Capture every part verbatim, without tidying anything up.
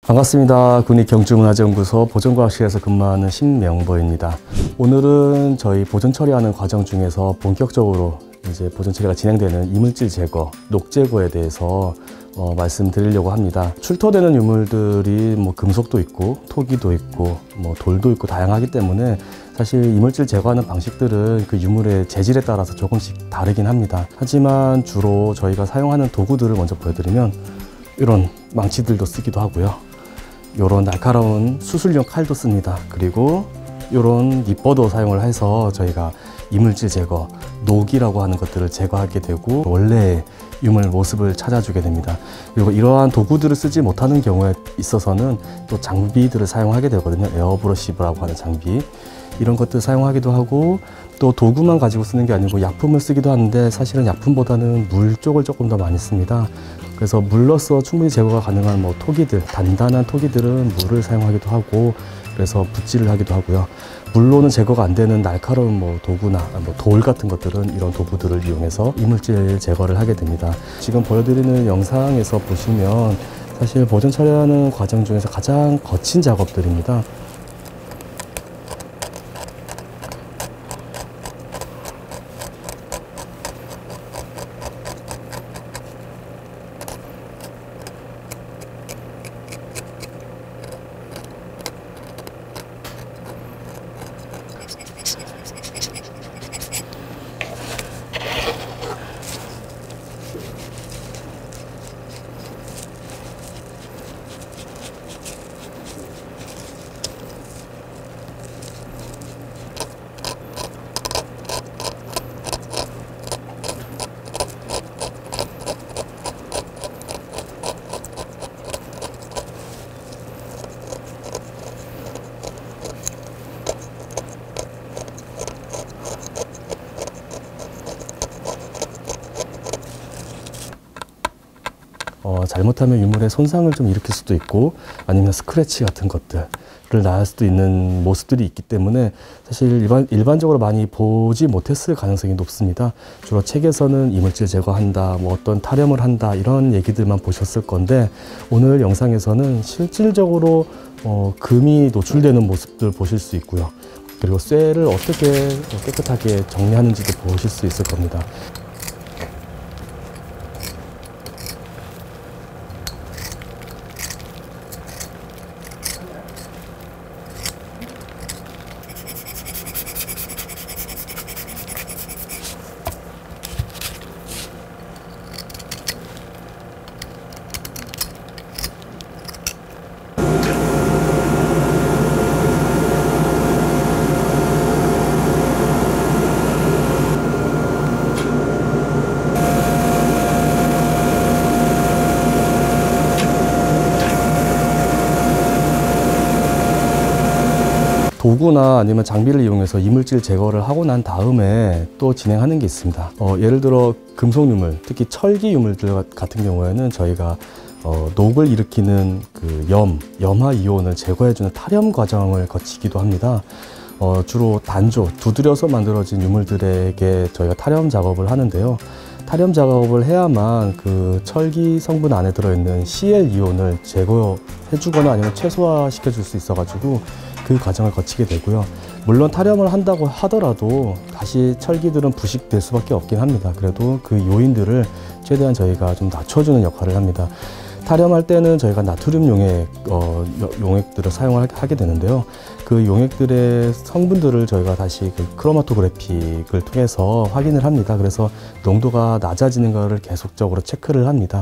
반갑습니다. 군위 경주문화재연구소 보존과학실에서 근무하는 신명보입니다. 오늘은 저희 보존 처리하는 과정 중에서 본격적으로 이제 보존 처리가 진행되는 이물질 제거, 녹 제거에 대해서 어, 말씀드리려고 합니다. 출토되는 유물들이 뭐 금속도 있고 토기도 있고 뭐 돌도 있고 다양하기 때문에 사실 이물질 제거하는 방식들은 그 유물의 재질에 따라서 조금씩 다르긴 합니다. 하지만 주로 저희가 사용하는 도구들을 먼저 보여드리면 이런 망치들도 쓰기도 하고요. 이런 날카로운 수술용 칼도 씁니다. 그리고 이런 니퍼도 사용을 해서 저희가 이물질 제거, 녹이라고 하는 것들을 제거하게 되고 원래의 유물 모습을 찾아주게 됩니다. 그리고 이러한 도구들을 쓰지 못하는 경우에 있어서는 또 장비들을 사용하게 되거든요. 에어브러시라고 하는 장비, 이런 것들 사용하기도 하고, 또 도구만 가지고 쓰는 게 아니고 약품을 쓰기도 하는데 사실은 약품보다는 물 쪽을 조금 더 많이 씁니다. 그래서 물로써 충분히 제거가 가능한 뭐 토기들, 단단한 토기들은 물을 사용하기도 하고, 그래서 붓질을 하기도 하고요. 물로는 제거가 안 되는 날카로운 뭐 도구나 뭐 돌 같은 것들은 이런 도구들을 이용해서 이물질 제거를 하게 됩니다. 지금 보여드리는 영상에서 보시면 사실 보존 처리하는 과정 중에서 가장 거친 작업들입니다. 어, 잘못하면 유물에 손상을 좀 일으킬 수도 있고 아니면 스크래치 같은 것들을 낳을 수도 있는 모습들이 있기 때문에 사실 일반, 일반적으로 많이 보지 못했을 가능성이 높습니다. 주로 책에서는 이물질 제거한다, 뭐 어떤 탈염을 한다, 이런 얘기들만 보셨을 건데 오늘 영상에서는 실질적으로 어, 금이 노출되는 모습들 보실 수 있고요. 그리고 쇠를 어떻게 깨끗하게 정리하는지도 보실 수 있을 겁니다. 도구나 아니면 장비를 이용해서 이물질 제거를 하고 난 다음에 또 진행하는 게 있습니다. 어, 예를 들어 금속 유물, 특히 철기 유물들 같은 경우에는 저희가 어, 녹을 일으키는 그 염, 염화 이온을 제거해주는 탈염 과정을 거치기도 합니다. 어, 주로 단조, 두드려서 만들어진 유물들에게 저희가 탈염 작업을 하는데요. 탈염 작업을 해야만 그 철기 성분 안에 들어있는 씨엘 이온을 제거해주거나 아니면 최소화시켜 줄 수 있어가지고 그 과정을 거치게 되고요. 물론 탈염을 한다고 하더라도 다시 철기들은 부식될 수밖에 없긴 합니다. 그래도 그 요인들을 최대한 저희가 좀 낮춰주는 역할을 합니다. 탈염할 때는 저희가 나트륨 용액, 어, 용액들을 사용을 하게 되는데요. 그 용액들의 성분들을 저희가 다시 그 크로마토그래픽을 통해서 확인을 합니다. 그래서 농도가 낮아지는 것을 계속적으로 체크를 합니다.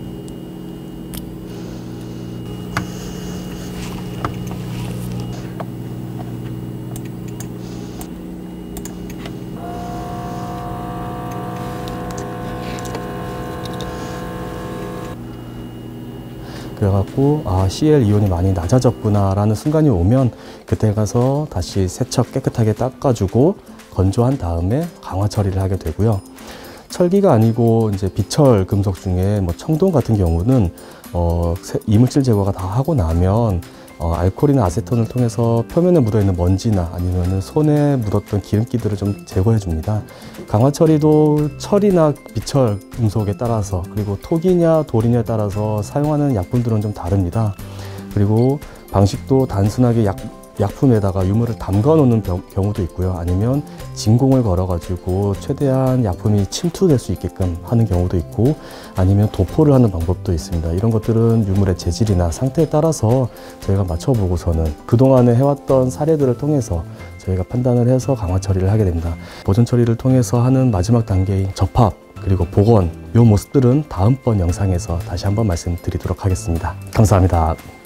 그래갖고 아 씨엘 이온이 많이 낮아졌구나 라는 순간이 오면 그때 가서 다시 세척 깨끗하게 닦아주고 건조한 다음에 강화 처리를 하게 되고요. 철기가 아니고 이제 비철 금속 중에 뭐 청동 같은 경우는 어, 이물질 제거가 다 하고 나면 어, 알코올이나 아세톤을 통해서 표면에 묻어있는 먼지나 아니면 손에 묻었던 기름기들을 좀 제거해 줍니다. 강화 처리도 철이나 비철 금속에 따라서 그리고 토기냐 돌이냐에 따라서 사용하는 약품들은 좀 다릅니다. 그리고 방식도 단순하게 약, 약품에다가 유물을 담가 놓는 병, 경우도 있고요. 아니면 진공을 걸어 가지고 최대한 약품이 침투될 수 있게끔 하는 경우도 있고, 아니면 도포를 하는 방법도 있습니다. 이런 것들은 유물의 재질이나 상태에 따라서 저희가 맞춰보고서는 그동안에 해왔던 사례들을 통해서 저희가 판단을 해서 강화 처리를 하게 됩니다. 보존 처리를 통해서 하는 마지막 단계인 접합 그리고 복원, 이 모습들은 다음번 영상에서 다시 한번 말씀드리도록 하겠습니다. 감사합니다.